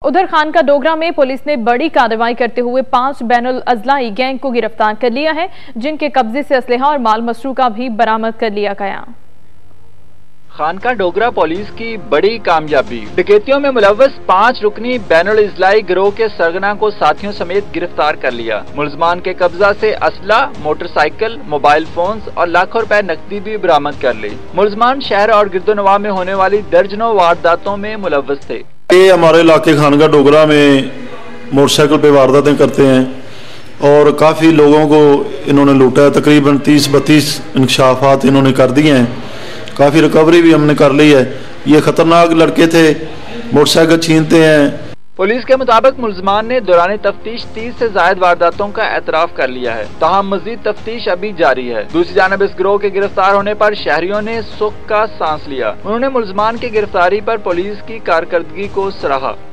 उधर खानका डोगरा में पुलिस ने बड़ी कार्रवाई करते हुए 5 बैनुल अजलाई गैंग को गिरफ्तार कर लिया है, जिनके कब्जे से असलहा और माल मसरूका भी बरामद कर लिया गया। खानका डोगरा पुलिस की बड़ी कामयाबी। डकैतियों में मुलव्वस 5 रुकनी बैनुल इजलाई गिरोह के सरगना को साथियों समेत गिरफ्तार कर लिया। मुलजमान के कब्जा से असला, मोटरसाइकिल, मोबाइल फोन्स और लाखों रुपए नकदी भी बरामद कर ली। मुलजमान शहर और गिरदोनवा में होने वाली दर्जनों वारदातों में मुलव्वस थे। ये हमारे इलाके खानका डोगरा में मोटरसाइकिल पे वारदातें करते हैं और काफ़ी लोगों को इन्होंने लूटा है। तकरीबन 30-32 इंकशाफात इन्होंने कर दिए हैं। काफ़ी रिकवरी भी हमने कर ली है। ये खतरनाक लड़के थे, मोटरसाइकिल छीनते हैं। पुलिस के मुताबिक मुलजमान ने दौरान तफ्तीश 30 से ज्यादा वारदातों का एतराफ कर लिया है। ताहम मजीद तफ्तीश अभी जारी है। दूसरी जानब इस गिरोह के गिरफ्तार होने पर शहरियों ने सुख का सांस लिया। उन्होंने मुलजमान की गिरफ्तारी पर पुलिस की कारकर्दगी को सराहा।